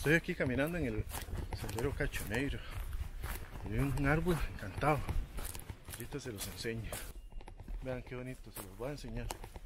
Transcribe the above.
Estoy aquí caminando en el sendero Cachoneiro. Y hay un árbol encantado. Ahorita se los enseño. Vean qué bonito, se los voy a enseñar.